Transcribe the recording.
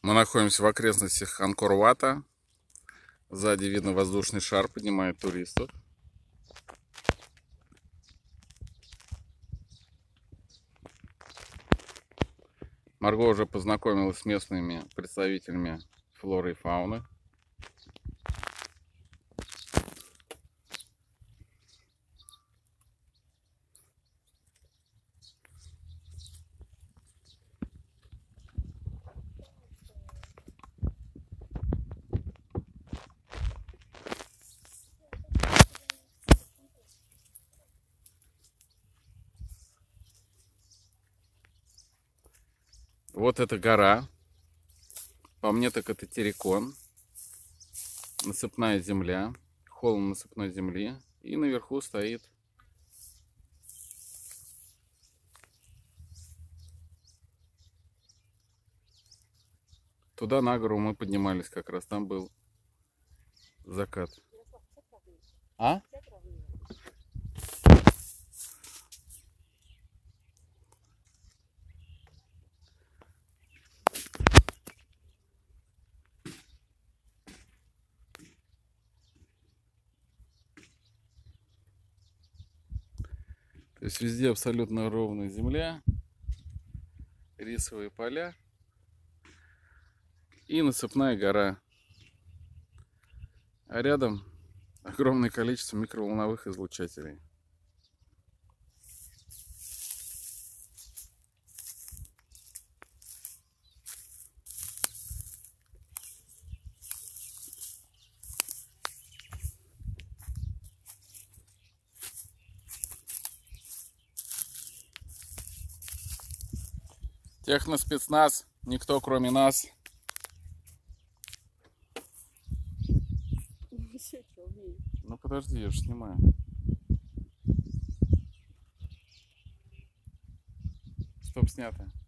Мы находимся в окрестностях Анкор-Вата. Сзади видно воздушный шар, поднимает туристов. Марго уже познакомилась с местными представителями флоры и фауны. Вот эта гора. По мне так это террикон. Насыпная земля. Холм насыпной земли. И наверху стоит туда на гору мы поднимались как раз. Там был закат. А? То есть везде абсолютно ровная земля, рисовые поля и насыпная гора. А рядом огромное количество микроволновых излучателей. Техноспецназ, никто кроме нас. Ну подожди, я же снимаю. Стоп, снято.